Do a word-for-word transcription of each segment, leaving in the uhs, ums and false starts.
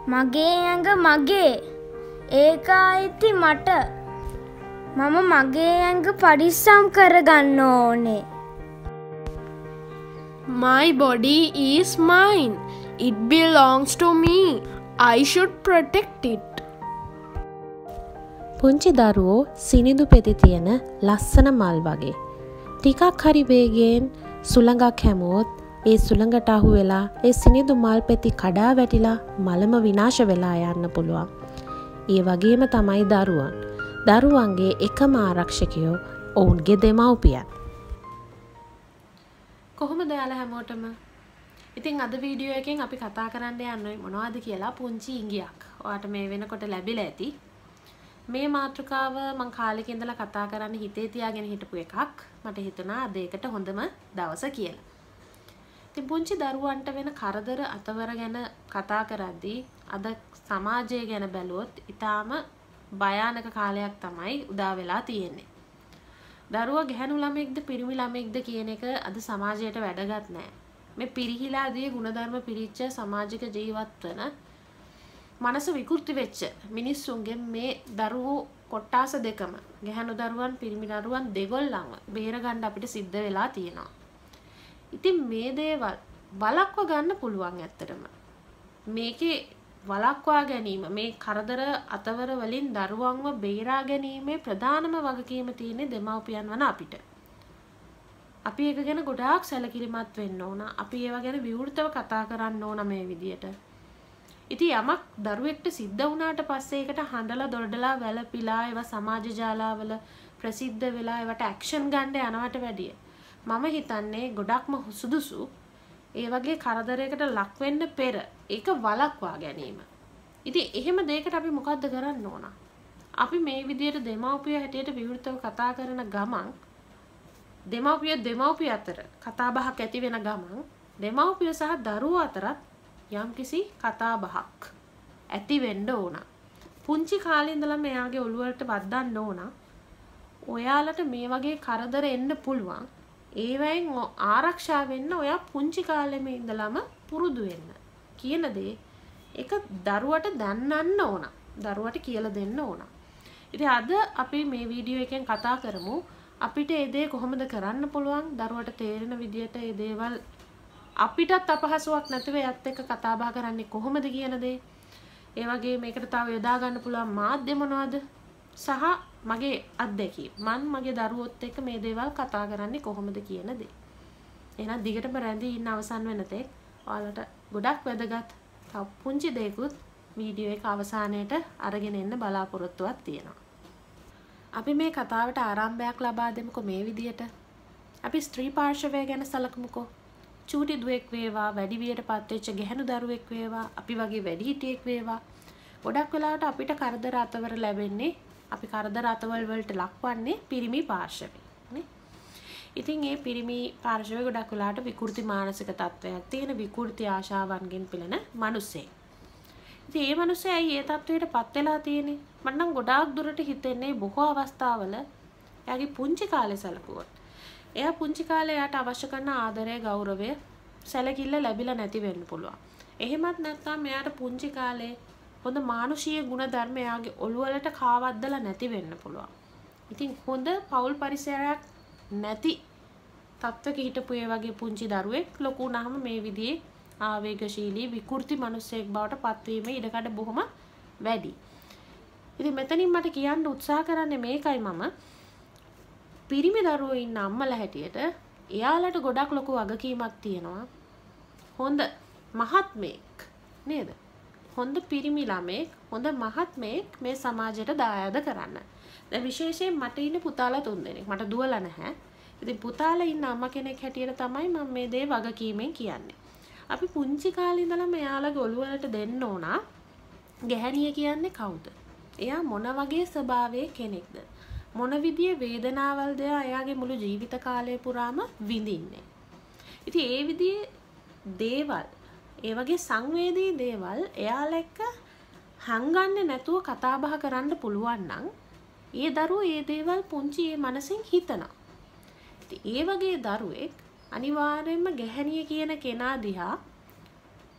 මගේ ඇඟ මගේ. ඒක අයිති මට. මම මගේ ඇඟ පරිස්සම් කරගන්න ඕනේ. My body is mine. It belongs to me. I should protect it. පුංචි දරුවෝ සිනිඳු පෙති තියෙන ලස්සන මල් වගේ. ටිකක් හරි වේගයෙන් සුළඟක් හැමුවොත් ඒ සුළඟට අහු වෙලා ඒ සිනිඳු මල් පෙති කඩා වැටිලා මලම විනාශ වෙලා යන්න පුළුවන්. ඒ වගේම තමයි දරුවන්. දරුවන්ගේ එකම ආරක්ෂකයෝ ඔවුන්ගේ දෙමව්පියන්. කොහොමද ඔයාලා හැමෝටම? ඉතින් අද වීඩියෝ එකෙන් අපි කතා කරන්න යන්නේ මොනවද කියලා පුංචි ඉඟියක්. ඔයාට මේ වෙනකොට ලැබිලා ඇති. මේ මාතෘකාව මම කාලෙක ඉඳලා කතා කරන්න හිතේ තියාගෙන හිටපු එකක්. මට හිතුණා අද ඒකට හොඳම දවස කියලා. ඉතින් පුංචි දරුවන්ට වෙන කරදර අතවර ගැන කතා කරද්දී අද සමාජය ගැන බැලුවොත් ඊටාම භයානක කාලයක් තමයි උදා වෙලා තියෙන්නේ. දරුවා ගැහැණු ළමෙක්ද පිරිමි ළමෙක්ද කියන එක අද සමාජයට වැදගත් නැහැ. මේ පිරිහිලාදී ගුණධර්ම පිරිච්ච සමාජික ජීවත් වෙන මනස විකෘති වෙච්ච මිනිස්සුන්ගේ මේ දරුවෝ කොට්ටාස දෙකම ගැහැණු දරුවන් පිරිමි දරුවන් දෙගොල්ලන්ව බේර ගන්න අපිට සිද්ධ වෙලා තියෙනවා. ඉතින් මේ දේවල් වළක්ව ගන්න පුළුවන් ඇත්තටම. මේකේ වළක්වා ගැනීම මේ කරදර අතවර වලින් දරුවන්ව බේරා ගැනීමේ ප්‍රධානම වගකීම තියෙන්නේ දෙමව්පියන් වන අපිට. අපි ඒක ගැන ගොඩාක් සැලකිලිමත් වෙන්න ඕන. අපි ඒවා ගැන විවෘතව කතා කරන්න ඕන මේ විදියට. ඉතින් යමක් දරුවෙක්ට සිද්ධ වුණාට පස්සේ ඒකට හඬලා දොඩලා වැළපිලා ඒවා සමාජ ජාලාවල ප්‍රසිද්ධ වෙලා ඒවට ඇක්ෂන් ගන්න යනවට වැඩිය මම හිතන්නේ ගොඩක්ම සුදුසු ඒ වගේ කරදරයකට ලක් වෙන්න පෙර ඒක වළක්වා ගැනීම. ඉතින් එහෙම දෙයකට අපි මොකද්ද කරන්න ඕන? අපි මේ විදියට දෙමව්පිය හැටියට විවෘතව කතා කරන ගමන් දෙමව්පිය දෙමව්පිය අතර කතා බහක් ඇති වෙන ගමන් දෙමව්පිය සහ දරුවෝ අතරත් යම්කිසි කතා බහක් ඇති වෙන්න ඕන. පුංචි කාලේ ඉඳලම එයාගේ ඔළුව වලට වද්දන්න ඕන. ඔයාලට මේ වගේ කරදර එන්න පුළුවන්. ඒවෙන් ආරක්ෂා වෙන්න ඔයා පුංචි කාලෙම ඉඳලම පුරුදු වෙන්න කියන දේ ඒක දරුවට දන්නන්න ඕන. දරුවට කියලා දෙන්න ඕන. ඉතින් අද අපි මේ වීඩියෝ එකෙන් කතා කරමු අපිට මේ දේ කොහොමද කරන්න පුළුවන් දරුවට තේරෙන විදියට මේ දේවල් අපිටත් අපහසුයක් නැතිව යත් එක්ක කතා බහ කරන්නේ කොහොමද කියන දේ. ඒ වගේ මේකට තව යොදා ගන්න පුළුවන් මාධ්‍ය මොනවද? සහ මගේ අත්දැකීම් මම මගේ දරුවොත් එක්ක මේ දේවල් කතා කරන්නේ කොහොමද කියන දේ. එහෙනම් දිගටම රැඳී ඉන්න අවසන් වෙන තෙක් ඔයාලට ගොඩක් වැදගත් තව පුංචි දෙයක්ත් වීඩියෝ එක අවසානයේට අරගෙන එන්න බලාපොරොත්තුවක් තියෙනවා. අපි මේ කතාවට ආරම්භයක් ලබා දෙමුකෝ මේ විදියට. අපි ස්ත්‍රී පාර්ශවය ගැන සලකමුකෝ. චූටි දුවෙක් වේවා, වැඩි වියටපත් වෙච්ච ගැහැණු දරුවෙක් වේවා, අපි වගේ වැඩිහිටියෙක් වේවා. ගොඩක් වෙලාවට අපිට කරදර අතවර ලැබෙන්නේ අපි කරදර අතවල් වලට ලක්වන්නේ පිරිමි පාර්ශවය නේ. ඉතින් මේ පිරිමි පාර්ශවය ගොඩක් වෙලාවට විකෘති මානසික තත්ත්වයක් තියෙන විකෘති ආශාවන්ගෙන් පිළෙන මිනිස්සෙක්. ඉතින් මේ මිනිස්සයා ඇයි මේ තත්ත්වයටපත් වෙලා තියෙන්නේ? මට නම් ගොඩාක් දුරට හිතෙන්නේ බොහෝ අවස්ථාවල එයාගේ පුංචි කාලේ සැලකුවොත් එයා පුංචි කාලේ එයාට අවශ්‍ය කරන ආදරය, ගෞරවය, සැලකිල්ල ලැබිලා නැති වෙන්න පුළුවන්. එහෙමත් නැත්නම් එයාට පුංචි කාලේ හොඳ මානුෂීය ගුණ ධර්ම එයාගේ ඔළුව වලට කාවද්දලා නැති වෙන්න පුළුවන්. ඉතින් හොඳ පෞල් පරිසරයක් නැති තත්ත්වයක හිටපු ඒ වගේ පුංචි දරුවෙක් ලොකු වුණාම මේ විදිහේ ආවේගශීලී විකෘති මිනිසෙක් බවට පත්වීමේ ඉඩකඩ බොහොම වැඩි. ඉතින් මෙතනින් මට කියන්න උත්සාහ කරන්නේ මේකයි මම පිරිමි දරුවෝ ඉන්න අම්මලා හැටියට එයාලට ගොඩක් ලොකු වගකීමක් තියෙනවා. හොඳ මහත්මයෙක් නේද? හොඳ පිරිමි ළමෙක්, හොඳ මහත්මයෙක් මේ සමාජයට දායාද කරන්න. දැන් විශේෂයෙන් මට ඉන්න පුතාලා තුන්දෙනෙක්. මට දුවලා නැහැ. ඉතින් පුතාලා ඉන්න අම්මා කෙනෙක් හැටියට තමයි මම මේ දේ වගකීමෙන් කියන්නේ. අපි පුංචි කාලේ ඉඳලම එයාලගේ ඔළුව වලට දෙන්න ඕන ගැහැණිය කියන්නේ කවුද? එයා මොන වගේ ස්වභාවයේ කෙනෙක්ද? මොන විදිහේ වේදනාවල්ද එයාගේ මුළු ජීවිත කාලය පුරාම විඳින්නේ. ඉතින් ඒ විදිහේ දේවල්, ඒ වගේ සංවේදී දේවල් එයාලා එක්ක හංගන්නේ නැතුව කතා බහ කරන්න පුළුවන් නම් ඒ දරුවෝ ඒ දේවල් පුංචි ඒ මනසෙන් හිතනවා. ඉතින් ඒ වගේ දරුවෙක් අනිවාර්යයෙන්ම ගැහැණිය කියන කෙනා දිහා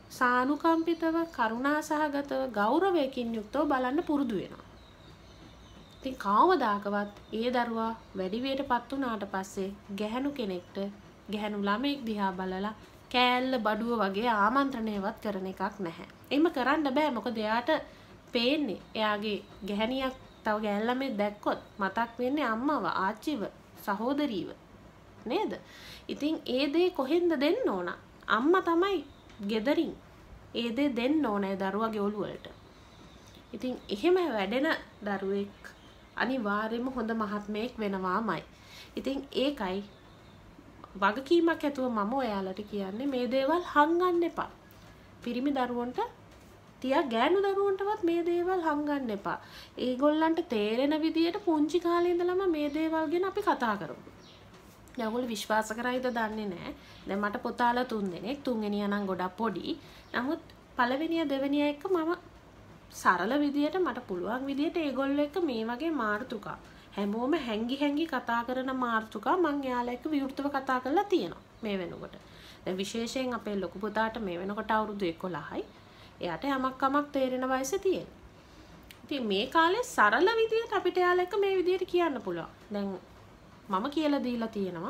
සානුකම්පිතව කරුණා සහගතව ගෞරවයකින් යුක්තව බලන්න පුරුදු වෙනවා. ඉතින් කවමදාකවත් ඒ දරුවා වැඩි වියටපත් වුණාට පස්සේ ගැහැණු කෙනෙක්ට ගැහැණු ළමෙක් දිහා බලලා කෑල්ල බඩුව වගේ ආමන්ත්‍රණයවත් කරන එකක් නැහැ. එහෙම කරන්න බෑ. මොකද එයාට පේන්නේ එයාගේ ගැහැණියක් තව ගෑන් ළමෙක් දැක්කොත් මතක් වෙන්නේ අම්මව, ආච්චිව, සහෝදරීව. නේද? ඉතින් ඒ දේ කොහෙන්ද දෙන්න ඕන? අම්මා තමයි ගෙදරින් ඒ දේ දෙන්න ඕනේ දරුවගේ ඔළුව වලට. ඉතින් එහෙම වැඩෙන දරුවෙක් අනිවාර්යයෙන්ම හොඳ මහත්මයෙක් වෙනවාමයි. ඉතින් ඒකයි වගකීමක් ඇතුව මම ඔයාලට කියන්නේ මේ දේවල් හංගන්න එපා. පිරිමි දරුවන්ට තියා ගෑනු දරුවන්ටවත් මේ දේවල් හංගන්න එපා. ඒගොල්ලන්ට තේරෙන විදියට පුංචි කාලේ ඉඳලම මේ දේවල් ගැන අපි කතා කරමු. ඔයගොල්ලෝ විශ්වාස කරයිද දන්නේ නැහැ. දැන් මට පුතාලා තුන් දෙනෙක්, තුන්වෙනියා නම් ගොඩක් පොඩි. නමුත් පළවෙනියා දෙවෙනියා එක්ක මම සරල විදියට මට පුළුවන් විදියට ඒගොල්ලෝ එක්ක මේ වගේ මාර්තුකා හැමෝම හැංගි හැංගි කතා කරන මාර්තුකා මං එයාලා එක්ක විවෘතව කතා කරලා තියෙනවා මේ වෙනකොට. දැන් විශේෂයෙන් අපේ ලොකු පුතාට මේ වෙනකොට අවුරුදු එකොළහයි. එයාට යමක් කමක් තේරෙන වයසේ තියෙනවා. ඉතින් මේ කාලේ සරල විදියට අපිට එයාලා එක්ක මේ විදියට කියන්න පුළුවන්. දැන් මම කියලා දීලා තියෙනවා.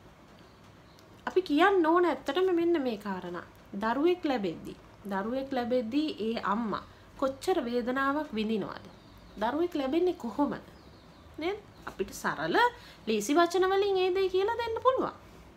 අපි කියන්න ඕන ඇත්තටම මෙන්න මේ කාරණා. දරුවෙක් ලැබෙද්දී, දරුවෙක් ලැබෙද්දී ඒ අම්මා කොච්චර වේදනාවක් විඳිනවද? දරුවෙක් ලැබෙන්නේ කොහොමද? නේද? අපිට සරල ලේසි වචන වලින් ඒ දේ කියලා දෙන්න පුළුවන්.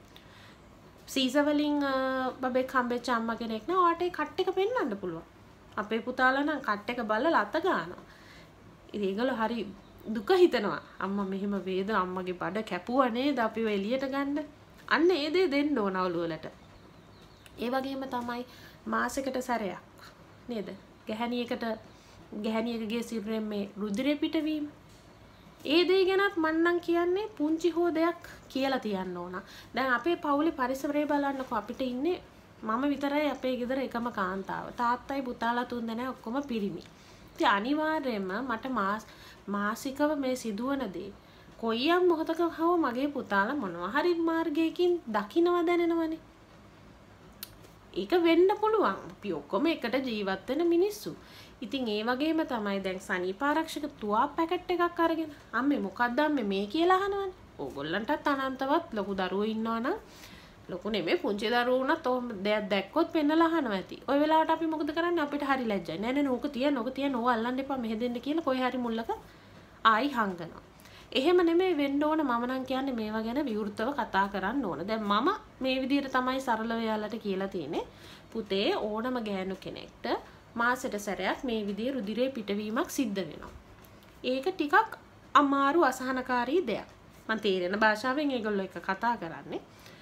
සීසර් වලින් බබෙක් හම්බෙච්ච අම්මා කෙනෙක් නම් ඔයාට ඒ කට් එක පෙන්වන්න පුළුවන්. අපේ පුතාලා නම් කට් එක බලලා අත ගන්නවා. ඉතින් ඒගොල්ලෝ හරි දුක හිතනවා. අම්මා මෙහෙම වේද අම්මගේ බඩ කැපුවා නේද අපිව එළියට ගන්න. අන්න ඒ දේ දෙන්න ඕන ඔළුව වලට. ඒ වගේම තමයි මාසෙකට සැරයක් නේද? ගැහැණියකට ගැහැණියකගේ සිරුරෙන් මේ රුධිරය පිටවීම. ඒ දේ ගැනත් මන්නම් කියන්නේ පුංචි හෝ දෙයක් කියලා තියන්න ඕන. දැන් අපේ පවුලේ පරිසරය බලන්නකො අපිට ඉන්නේ මම විතරයි අපේ ගෙදර එකම කාන්තාව. තාත්තයි පුතාලා තුන් දෙනා ඔක්කොම පිරිමි. ඉතින් අනිවාර්යයෙන්ම මට මාස මාසිකව මේ සිදුවන දේ කොයියම් මොහොතක හව මගේ පුතාලා මොනවා හරි මාර්ගයකින් දකින්නව දැනෙනවනේ. ඒක වෙන්න පුළුවන්. අපි ඔක්කොම එකට ජීවත් වෙන මිනිස්සු. ඉතින් ඒ වගේම තමයි දැන් සනීපාරක්ෂක තුවා පැකට් එකක් අරගෙන අම්මේ මොකක්ද අම්මේ මේ කියලා අහනවනේ. ඕගොල්ලන්ටත් අනන්තවත් ලොකු දරුවෝ ඉන්නවනම් ලොකු නෙමෙයි පුංචි දරුවෝ වුණත් ඔහොම දෙයක් දැක්කොත් පෙන්නලා අහනවා ඇති. ওই වෙලාවට අපි මොකද කරන්නේ? අපිට හරි ලැජ්ජයි. නෑ නෑ නෝක තියන්න ඕක තියන්න ඕව අල්ලන්න එපා මෙහෙ දෙන්න කියලා කොයි හරි මුල්ලක ආයි හංගනවා. එහෙම නෙමෙයි වෙන්න ඕන. මම නම් කියන්නේ මේවා ගැන විවෘතව කතා කරන්න ඕන. දැන් මම මේ විදිහට තමයි සරලව යාලට කියලා තියෙන්නේ. පුතේ ඕනම ගෑනු කෙනෙක්ට මාසෙට සැරයක් මේ විදිහේ රුධිරේ පිටවීමක් සිද්ධ වෙනවා. ඒක ටිකක් අමාරු අසහනකාරී දෙයක්. මම තේරෙන භාෂාවෙන් ඒගොල්ලෝ එක කතා කරන්නේ.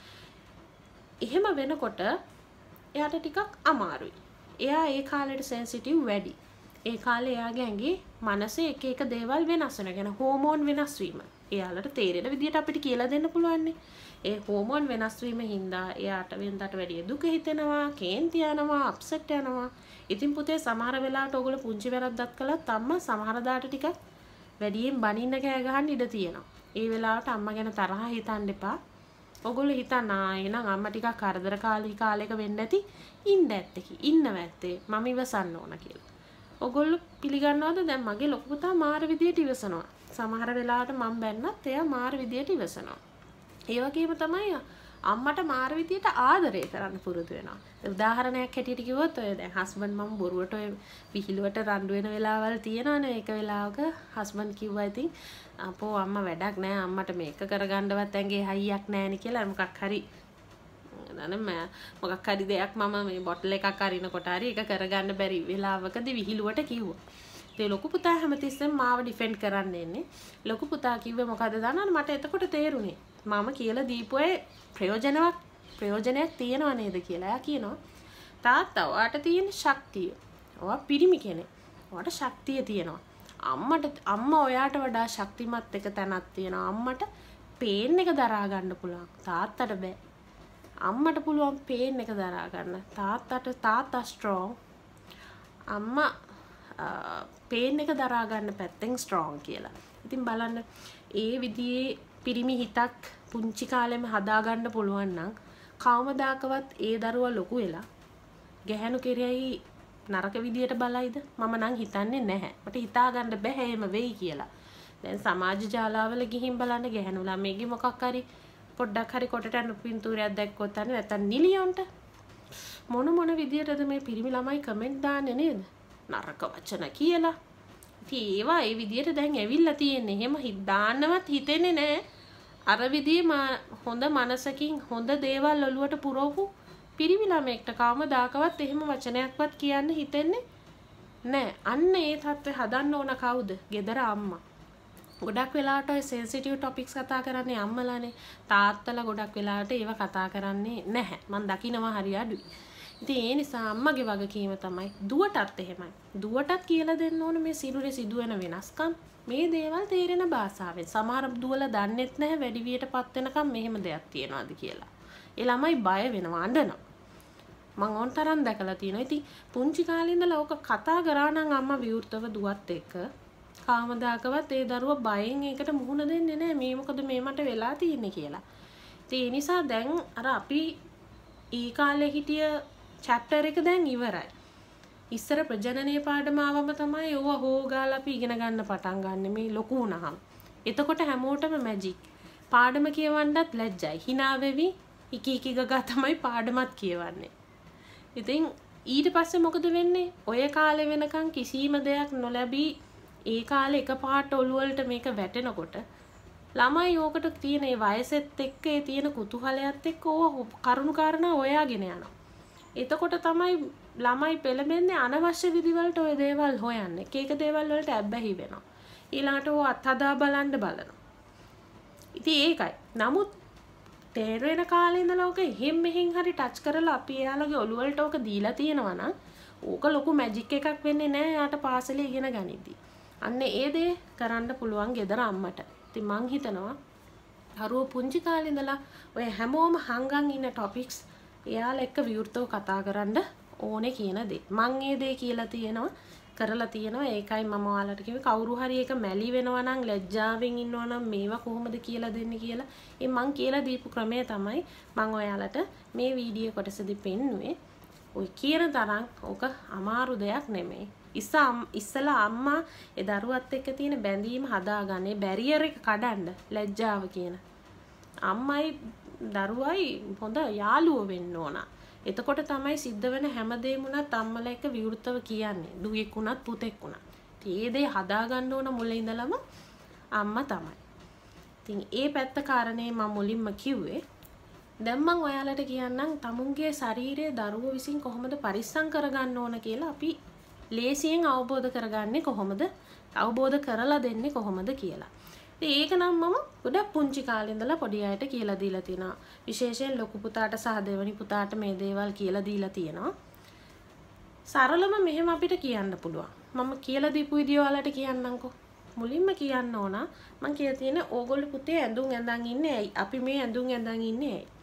එහෙම වෙනකොට එයාට ටිකක් අමාරුයි. එයා ඒ කාලේට සෙන්සිටිව් වැඩි. ඒ කාලේ එයාගේ ඇඟේ මනසේ එක එක දේවල් වෙනස් වෙනවා. කියන හෝමෝන් වෙනස් වීම. එයාලට තේරෙන විදිහට අපිට කියලා දෙන්න පුළුවන්. ඒ හෝමෝන් වෙනස් වීම හින්දා එයාට වෙනදාට වැඩිය දුක හිතෙනවා, කේන්ති යනවා, අප්සෙට් යනවා. ඉතින් පුතේ සමහර වෙලාවට ඔයගොල්ලෝ පුංචි වැරද්දක් කළත් අම්මා සමහර දාට ටිකක් වැඩියෙන් බනින්න කෑ ගහන්න ඉඩ තියෙනවා. ඒ වෙලාවට අම්මා ගැන තරහ හිතන්න එපා. ඔයගොල්ලෝ හිතන්න ආ එහෙනම් අම්මා ටිකක් කරදරකාරී කාලයක වෙන්න ඇති ඉන්න ඇත්තකි. ඉන්නව ඇත්තේ මම ඉවසන්න ඕන කියලා. ඔයගොල්ලෝ පිළිගන්නවද දැන් මගේ ලොකු පුතා මාර විදියට ඉවසනවා. සමහර වෙලාවට මම බැන්නත් එයා මාර විදියට ඉවසනවා. ඒ වගේම තමයි අම්මට මාර විදියට ආදරය කරන්න පුරුදු වෙනවා. උදාහරණයක් හැටියට කිව්වොත් ඔය දැන් හස්බන්ඩ් මම බොරුවට ඔය විහිළුවට රණ්ඩු වෙන වෙලාවල් තියෙනවනේ. ඒක වෙලාවක හස්බන්ඩ් කිව්වා ඉතින් අපෝ අම්මා වැඩක් නෑ අම්මට මේක කරගන්නවත් ඇඟේ හයියක් නෑනේ කියලා මොකක් හරි නනම් මොකක් හරි දෙයක් මම මේ බොටල් එකක් අරිනකොට හරි ඒක කරගන්න බැරි වෙලාවකදී විහිළුවට කිව්වා. ඒ ලොකු පුතා හැමතිස්සෙම මාව ඩිෆෙන්ඩ් කරන්න එන්නේ. ලොකු පුතා කිව්වේ මොකද දන්නවද? මට එතකොට තේරුණේ මම කියලා දීපුවේ ප්‍රයෝජනයක් ප්‍රයෝජනයක් තියනව නේද කියලා. එයා කියනවා තාත්තා ඔයාට තියෙන ශක්තිය. ඔයා පිරිමි කෙනෙක්. ඔයාට ශක්තිය තියෙනවා. අම්මට අම්මා ඔයාට වඩා ශක්තිමත් එක තැනක් තියෙනවා. අම්මට පේන් එක දරා ගන්න පුළුවන්. තාත්තට බෑ. අම්මට පුළුවන් පේන් එක දරා ගන්න. තාත්තට තාත්තා ස්ට්‍රෝං. අම්මා පේන් එක දරා ගන්න පැත්තෙන් ස්ට්‍රෝං කියලා. ඉතින් බලන්න ඒ විදිහේ පිරිමි හිතක් පුංචි කාලෙම හදාගන්න පුළුවන් නම් කවමදාකවත් ඒ දරුවා ලොකු වෙලා ගැහැණු කෙරෙහි නරක විදියට බලයිද? මම නම් හිතන්නේ නැහැ. මට හිතා ගන්න බෑ එහෙම වෙයි කියලා. දැන් සමාජ ජාලාවල ගිහින් බලන්න ගැහැණු ළමයිගේ මොකක් හරි පොඩ්ඩක් හරි කොටට යන පින්තූරයක් දැක්කොත් අනේ නැත්තම් නිලියොන්ට මොන මොන විදියටද මේ පිරිමි ළමයි කමෙන්ට් දාන්නේ නේද? නරක වචන කියලා. ඉතින් ඒවා ඒ විදියට දැන් ඇවිල්ලා තියෙන්නේ. එහෙම දාන්නවත් හිතෙන්නේ නැහැ. අර විදිහේ හොඳ මනසකින් හොඳ දේවල් ඔලුවට පුරවපු පිරිමි ළමෙක්ට කවමදාකවත් එහෙම වචනයක්වත් කියන්න හිතෙන්නේ නැහැ. අන්න ඒ තත්ත්වය හදන්න ඕන කවුද? ගෙදර අම්මා. ගොඩක් වෙලාවට ඔය සෙන්සිටිව් ටොපික්ස් කතා කරන්නේ අම්මලානේ. තාත්තලා ගොඩක් වෙලාවට ඒව කතා කරන්නේ නැහැ. මම දකිනවා හරි අඩුයි. ඉතින් ඒ නිසා අම්මගේ වගකීම තමයි දුවටත් එහෙමයි. දුවටත් කියලා දෙන්න ඕන මේ සිරුරේ සිදුවෙන වෙනස්කම්. මේ දේවල් තේරෙන භාෂාවෙන්. සමහර දුවලා දන්නෙත් නැහැ වැඩි වියටපත් වෙනකම් මෙහෙම දෙයක් තියනවාද කියලා. ඒ ළමයි බය වෙනවා අඬනවා. මම ඕන් තරම් දැකලා තියෙනවා. ඉතින් පුංචි කාලේ ඉඳලා ඕක කතා කරා නම් අම්මා විවෘතව දුවත් එක්ක කාමදාකවත් ඒ දරුවා බයෙන් ඒකට මුහුණ දෙන්නේ නැහැ. මේ මොකද මේ මට වෙලා තියෙන්නේ කියලා. ඉතින් ඒ නිසා දැන් අර අපි ඊ කාලේ හිටිය chapter එක දැන් ඉවරයි. ඉස්සර ප්‍රජනනයේ පාඩම ආවම තමයි ඕවා හොගාලා අපි ඉගෙන ගන්න පටන් ගන්න මේ ලොකු වුණාම. එතකොට හැමෝටම මැජික්. පාඩම කියවන්නත් ලැජ්ජයි. hina වෙවි ඉකි ඉකි ගගා තමයි පාඩමත් කියවන්නේ. ඉතින් ඊට පස්සේ මොකද වෙන්නේ? ඔය කාලේ වෙනකන් කිසිම දෙයක් නොලැබී ඒ කාලේ එකපාරට ඔළුව වලට මේක වැටෙනකොට ළමයි ඕකට තියෙන ඒ වයසෙත් එක්ක ඒ තියෙන කුතුහලයත් එක්ක ඕව කරුණු කාරණා හොයාගෙන යනවා. එතකොට තමයි ළමයි පෙළඹෙන්නේ අනවශ්‍ය විදිවලට ඔය දේවල් හොයන්නේ. එක එක දේවල් වලට ඇබ්බැහි වෙනවා. ඊළඟට ඕව අත්හදා බලන්න බලනවා. ඉතින් ඒකයි. නමුත් තේරෙන කාලේ ඉඳලා ඕක එහෙම් මෙහෙන් හරි ටච් කරලා අපි එයාලගේ ඔළුව වලට ඕක දීලා තියෙනවා නම් ඕක ලොකු මැජික් එකක් වෙන්නේ නැහැ යාට පාසලේ ඉගෙන ගනිද්දි. අන්න ඒ දේ කරන්න පුළුවන් ගෙදර අම්මට. ඉතින් මං හිතනවා දරුවෝ පුංචි කාලේ ඉඳලා ඔය හැමෝම හංගන් ඉන්න ටොපික්ස් එයාලා එක්ක විවෘතව කතා කරන්න ඕනේ කියන දේ. මං ඒ දේ කියලා තියෙනවා කරලා තියෙනවා. ඒකයි මම ඔයාලට කිව්වේ කවුරු හරි එක මැලි වෙනවා නම් ලැජ්ජාවෙන් ඉන්නවා නම් මේවා කොහොමද කියලා දෙන්නේ කියලා. ඒ මං කියලා දීපු ක්‍රමය තමයි මං ඔයාලට මේ වීඩියෝ කොටසදී පෙන්නුවේ. ඔය කියන තරම් ඕක අමාරු දෙයක් නෙමෙයි. ඉස්සා ඉස්සලා අම්මා ඒ දරුවත් එක්ක තියෙන බැඳීම හදාගන්නේ බැරියර් එක කඩන්න ලැජ්ජාව කියන. අම්මයි දරුවයි හොඳ යාළුවෝ වෙන්න ඕන. එතකොට තමයි සිද්ධ වෙන හැමදේම උනත් අම්මලා එක්ක විවෘතව කියන්නේ. දුවෙක් උනත් පුතෙක් උනත්. ඉතින් ඒ දේ හදාගන්න ඕන මුලින් ඉඳලම අම්මා තමයි. ඉතින් ඒ පැත්ත කාරණේ මම මුලින්ම කිව්වේ. දැන් මම ඔයාලට කියන්නම් තමුන්ගේ ශරීරයේ දරුවෝ විසින් කොහොමද පරිස්සම් කරගන්න ඕන කියලා අපි ලේසියෙන් අවබෝධ කරගන්නේ කොහොමද? අවබෝධ කරලා දෙන්නේ කොහොමද කියලා. ඉතින් ඒක නම් මම ගොඩක් පුංචි කාලේ ඉඳලා පොඩි අයට කියලා දීලා තියෙනවා. විශේෂයෙන් ලොකු පුතාට සහ දෙවෙනි පුතාට මේ දේවල් කියලා දීලා තියෙනවා. සරලම මෙහෙම අපිට කියන්න පුළුවන්. මම කියලා දීපු විදිය ඔයාලට කියන්නම්කෝ. මුලින්ම කියන්න ඕන මම කියලා තියෙන්නේ ඕගොල්ලෝ පුතේ ඇඳුම් ඇඳන් ඉන්නේ ඇයි? අපි මේ ඇඳුම් ඇඳන් ඉන්නේ ඇයි?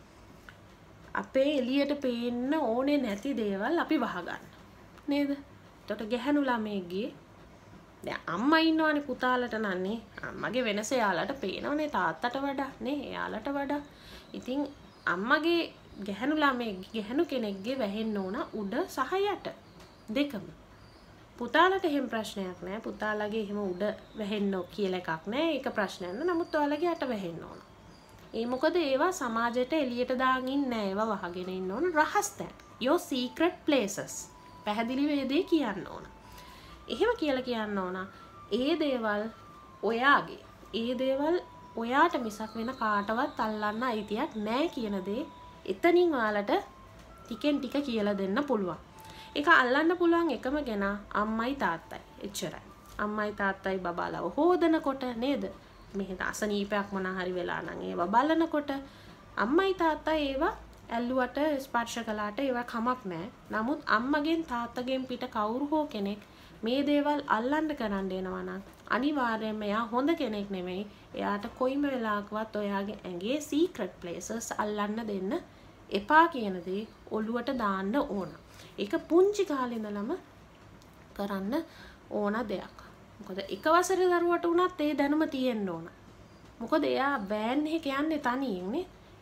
අපේ එළියට පේන්න ඕනේ නැති දේවල් අපි වහගන්න. නේද? එතකොට ගැහණු ළමයෙක්ගේ දැන් අම්මා ඉන්නවනේ පුතාලට නන්නේ. අම්මගේ වෙනස එයාලට පේනවනේ තාත්තට වඩා නේ එයාලට වඩා. ඉතින් අම්මගේ ගැහණු ළමයෙක්ගේ ගැහණු කෙනෙක්ගේ වැහෙන්න ඕන උඩ සහ යට දෙකම. පුතාලට එහෙම ප්‍රශ්නයක් නැහැ. පුතාලගේ එහෙම උඩ වැහෙන්න කියලා එකක් නැහැ. ඒක ප්‍රශ්නයක් නෑ. නමුත් ඔයාලගේ යට වැහෙන්න ඕන. ඒ මොකද ඒවා සමාජයට එළියට දාන් ඉන්නේ නැහැ. ඒවා වහගෙන ඉන්න ඕන රහස් තැන්. your secret places. පැහැදිලි වේදේ කියන්න ඕන. එහෙම කියලා කියන්න ඕන. ඒ දේවල් ඔයාගේ. ඒ දේවල් ඔයාට මිසක් වෙන කාටවත් අල්ලන්න අයිතියක් නැහැ කියන දේ එතනින් ඔයාලට ටිකෙන් ටික කියලා දෙන්න පුළුවන්. ඒක අල්ලන්න පුළුවන් එකම කෙනා අම්මයි තාත්තයි. එච්චරයි. අම්මයි තාත්තයි බබාලව හොදනකොට නේද? මෙහෙට අසනීපයක් මොනා හරි වෙලා නම් ඒව බලනකොට අම්මයි තාත්තයි ඒවා ඇල්ලුවට ස්පර්ශ කළාට ඒවා කමක් නැහැ. නමුත් අම්මගෙන් තාත්තගෙන් පිට කවුරු හෝ කෙනෙක් මේ දේවල් අල්ලන්න කරන්න එනවා නම් අනිවාර්යයෙන්ම එයා හොඳ කෙනෙක් නෙමෙයි. එයාට කොයිම වෙලාවකවත් ඔයාගේ ඇඟේ secret places අල්ලන්න දෙන්න එපා කියන දේ ඔළුවට දාන්න ඕන. ඒක පුංචි කාලේ ඉඳලම කරන්න ඕන දෙයක්. මොකද එක වසරේ දරුවට උනත් ඒ දැනුම තියෙන්න ඕන. මොකද එයා වෑන් එකේ යන්නේ තනියෙන් නේ.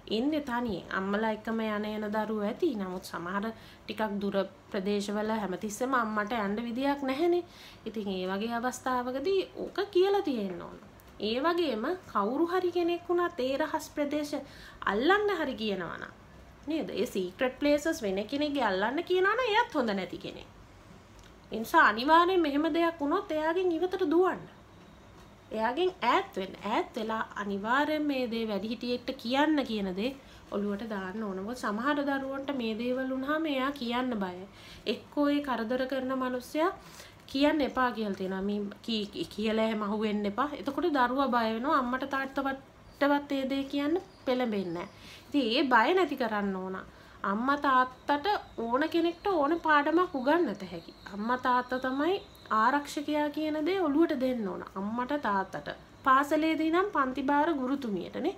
ඉන්නේ තනියෙන්. අම්මලා එක්කම යන යන දරුවෝ ඇති. නමුත් සමහර ටිකක් දුර ප්‍රදේශවල හැමතිස්සෙම අම්මට යන්න විදියක් නැහැනේ. ඉතින් ඒ වගේ අවස්ථාවකදී ඕක කියලා තියෙන්න ඕන. ඒ වගේම කවුරු හරි කෙනෙක් වුණත් ඒ රහස් ප්‍රදේශ අල්ලන්න හරි කියනවා නම් නේද? ඒ සීක්‍රට් ප්ලේසස් වෙන කෙනෙක්ගේ අල්ලන්න කියනවා නම් එයාත් හොඳ නැති කෙනෙක්. ඒ නිසා අනිවාර්යෙන් මෙහෙම දෙයක් වුණොත් එයාගෙන් ඉවතට දුවන්න. එයාගෙන් ඈත් වෙන්න. ඈත් වෙලා අනිවාර්යෙන් මේ දේ වැඩිහිටියෙක්ට කියන්න කියන දේ ඔළුවට දාන්න ඕන. මොකද සමහර දරුවන්ට මේ දේවල් වුණාම එයා කියන්න බයයි. එක්කෝ ඒ කරදර කරන මිනිස්සයා කියන්න එපා කියලා තියෙනවා. මේ කියලා එහෙම අහුවෙන්න එපා. එතකොට දරුවා බය වෙනවා. අම්මට තාත්තටවත් ඒ දේ කියන්න පෙළඹෙන්නේ නැහැ. ඉතින් ඒ බය නැති කරන්න ඕන. අම්මා තාත්තට ඕන කෙනෙක්ට ඕන පාඩමක් උගන්වත හැකි. අම්මා තාත්තා තමයි ආරක්ෂකයා කියන දේ ඔළුවට දෙන්න ඕන. අම්මට තාත්තට. පාසලේදී නම් පන්ති භාර ගුරුතුමියටනේ.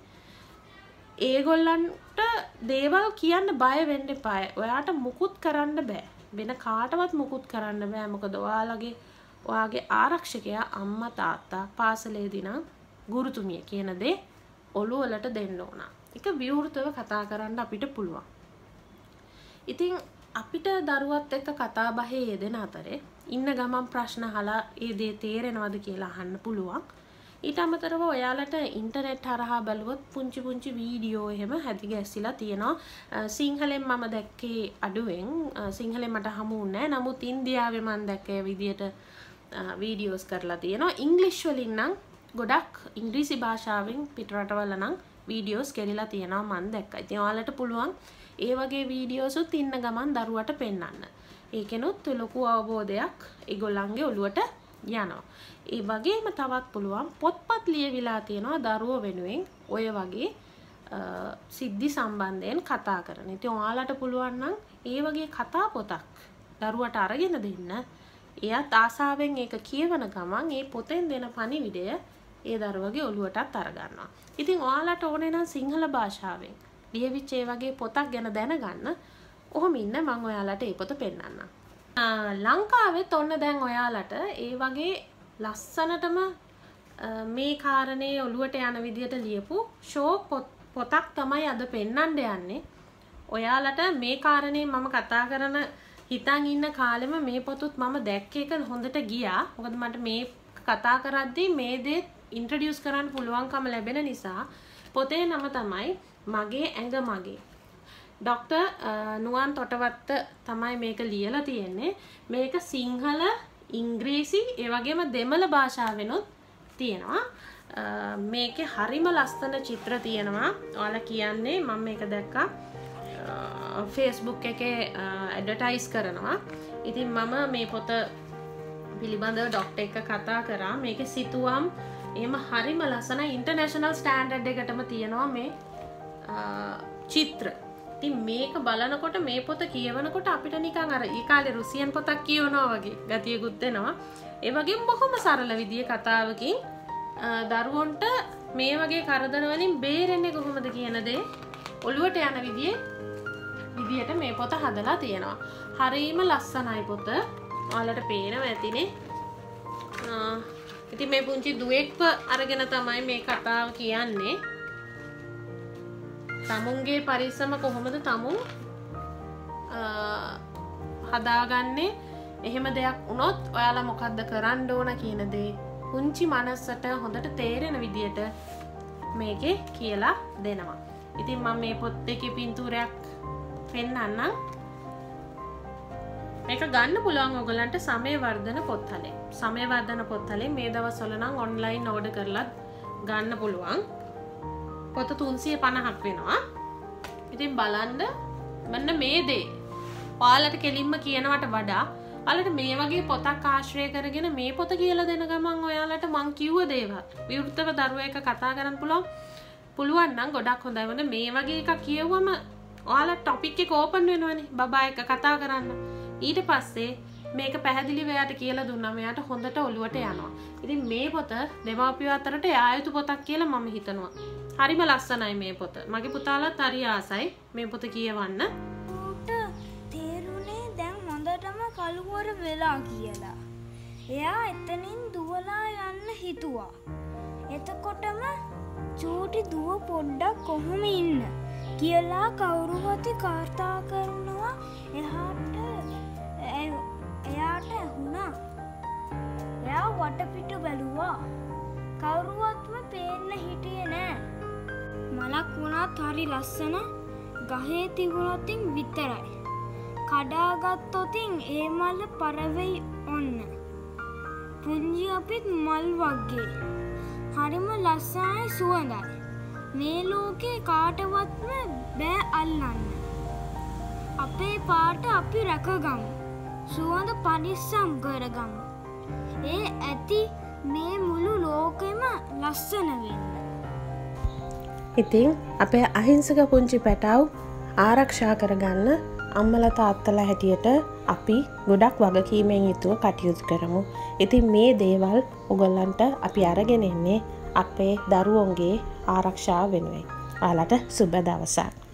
ඒගොල්ලන්ට දේවල් කියන්න බය වෙන්න එපා. ඔයාට මුකුත් කරන්න බෑ. වෙන කාටවත් මුකුත් කරන්න බෑ. මොකද ඔයාලගේ ඔයාගේ ආරක්ෂකයා අම්මා තාත්තා පාසලේදී නම් ගුරුතුමිය කියන දේ ඔළුව වලට දෙන්න ඕන. ඒක විවෘතව කතා කරන්න අපිට පුළුවන්. ඉතින් අපිට දරුවත් එක්ක කතා බහේ යෙදෙන අතරේ ඉන්න ගමන් ප්‍රශ්න අහලා ඒ දේ තේරෙනවද කියලා අහන්න පුළුවන්. ඊට අමතරව ඔයාලට ඉන්ටර්නෙට් හරහා බලුවොත් පුංචි පුංචි වීඩියෝ එහෙම හැදි ගැස්සිලා තියෙනවා. සිංහලෙන් මම දැක්කේ අඩුවෙන්. සිංහලෙන් මට හමු වුණේ නැහැ. නමුත් ඉන්දියාවේ මම දැක්කේ විදියට වීඩියෝස් කරලා තියෙනවා. ඉංග්‍රීසි වලින් නම් ගොඩක් ඉංග්‍රීසි භාෂාවෙන් පිටරටවල නම් වීඩියෝස් කෙරිලා තියෙනවා මම දැක්කා. ඉතින් ඔයාලට පුළුවන් ඒ වගේ වීඩියෝස් උත් ඉන්න ගමන් දරුවට පෙන්වන්න. ඒකෙනුත් ලොකු අවබෝධයක් ඒගොල්ලන්ගේ ඔළුවට යනවා. ඒ වගේම තවත් පුළුවන් පොත්පත් ලියවිලා තියෙනවා දරුවෝ වෙනුවෙන් ඔය වගේ සිද්ධි සම්බන්ධයෙන් කතා කරන. ඉතින් ඔයාලට පුළුවන් නම් ඒ වගේ කතා පොතක් දරුවට අරගෙන දෙන්න. එයාත් ආසාවෙන් ඒක කියවන ගමන් ඒ පොතෙන් දෙන පණිවිඩය ඒ දරුවගේ ඔළුවටත් අරගන්නවා. ඉතින් ඔයාලට ඕනේ නම් සිංහල භාෂාවෙන් ලියවිච්ච ඒ වගේ පොතක් ගැන දැනගන්න. ඔහොම ඉන්න මම ඔයාලට ඒ පොත පෙන්නන්නම්. ලංකාවෙත් ඔන්න දැන් ඔයාලට ඒ වගේ ලස්සනටම මේ කාරණේ ඔළුවට යන විදියට ලියපු ෂෝක් පොතක් තමයි අද පෙන්නන්න යන්නේ. ඔයාලට මේ කාරණේ මම කතා කරන හිතන් ඉන්න කාලෙම මේ පොතුත් මම දැක්ක එක හොඳට ගියා. මොකද මට මේ කතා කරද්දී මේ දේ ඉන්ට්‍රොඩියුස් කරන්න පුළුවන්කම ලැබෙන නිසා. පොතේ නම තමයි මගේ ඇඟ මගේ. ඩොක්ටර් නුවන් තොටවත්ත තමයි මේක ලියලා තියෙන්නේ. මේක සිංහල, ඉංග්‍රීසි, ඒ වගේම දෙමළ භාෂාවෙනුත් තියෙනවා. මේකේ හරිම ලස්සන චිත්‍ර තියෙනවා. ඔයාලා කියන්නේ මම මේක දැක්කා Facebook එකේ ඇඩ්වර්ටයිස් කරනවා. ඉතින් මම මේ පොත පිළිබඳව ඩොක්ටර් එක්ක කතා කරා. මේකේ සිතුවම් එහෙම හරිම ලස්සන ඉන්ටර්නැෂනල් ස්ටෑන්ඩඩ් එකටම තියෙනවා මේ චිත්‍ර. ඉතින් මේක බලනකොට මේ පොත කියවනකොට අපිට නිකන් අර ඒ කාලේ රුසියන් පොතක් කියවනවා වගේ ගතියකුත් එනවා. ඒ වගේම බොහොම සරල විදිහේ කතාවකින් දරුවන්ට මේ වගේ කරදර වලින් බේරෙන්නේ කොහොමද කියන දේ ඔළුවට යන විදිහේ විදියට මේ පොත හදලා තියෙනවා. හරිම ලස්සනයි පොත. ඔයාලට පේනවා ඇතිනේ. ඉතින් මේ පුංචි දුවෙක්ව අරගෙන තමයි මේ කතාව කියන්නේ. තමුන්ගේ පරිස්සම කොහොමද තමුන් හදාගන්නේ? එහෙම දෙයක් වුණොත් ඔයාලා මොකද්ද කරන්න ඕන කියන දේ පුංචි මනසට හොඳට තේරෙන විදියට මේකේ කියලා දෙනවා. ඉතින් මම මේ පොත් එකේ පින්තූරයක් පෙන්නන්නම්. මේක ගන්න පුළුවන් ඔයගලන්ට සමය වර්ධන පොත්හලේ. සමය වර්ධන පොත්හලේ මේ දවස්වල නම් ඔන්ලයින් ඕඩර් කරලා ගන්න පුළුවන්. පොත තුන්සිය පනහක් වෙනවා. ඉතින් බලන්න මෙන්න මේ දේ. ඔයාලට කෙලින්ම කියනවට වඩා ඔයාලට මේ වගේ පොතක් ආශ්‍රය කරගෙන මේ පොත කියලා දෙන ගමන් ඔයාලට මං කිව්ව දේවල් විවෘතව දරුවා එක්ක කතා කරන්න පුළුවන්. පුළුවන් නම් ගොඩක් හොඳයි. මොකද මේ වගේ එකක් කියවුවම ඔයාලා ටොපික් එක ඕපන් වෙනවනේ. බබා එක්ක කතා කරන්න. ඊට පස්සේ මේක පැහැදිලිව එයාට කියලා දුන්නාම එයාට හොඳට ඔළුවට යනවා. ඉතින් මේ පොත දෙමාපියෝ අතරට යා යුතු පොතක් කියලා මම හිතනවා. හරිම ලස්සනයි මේ පොත. මගේ පුතාලත් හරි ආසයි මේ පොත කියවන්න. ඌට තේරුනේ දැන් හොඳටම කලුවර වෙලා කියලා. එයා එතනින් දුවලා යන්න හිතුවා. එතකොටම චූටි දුව පොඩ්ඩක් කොහොම ඉන්න කියලා කවුරුහොති කාර්තා කරනවා එහාට එයාට ඇහුණා. එයා වටපිට බැලුවා. කවුරුවත්ම පේන්න හිටියේ නෑ. මලක් වුණත් හරි ලස්සන ගහේ තිබුණොතින් විතරයි. කඩාගත්තොතින් ඒ මල පරවෙයි ඔන්න. පුංචි අපිත් මල් වගේ. හරිම ලස්සනයි සුවඳයි. මේ ලෝකේ කාටවත්ම බෑ අල්ලන්න. අපේ පාට අපි රැකගමු. සුවඳ පරිස්සම් කරගමු. ඒ ඇති මේ මුළු ලෝකෙම ලස්සන වෙන්න. ඉතින් අපේ අහිංසක පුංචි පැටව් ආරක්ෂා කරගන්න අම්මලා තාත්තලා හැටියට අපි ගොඩක් වගකීමෙන් යුතුව කටයුතු කරමු. ඉතින් මේ දේවල් ඔයගොල්ලන්ට අපි අරගෙන එන්නේ අපේ දරුවෝන්ගේ ආරක්ෂාව වෙනුවෙන්. ඔයාලට සුබ දවසක්.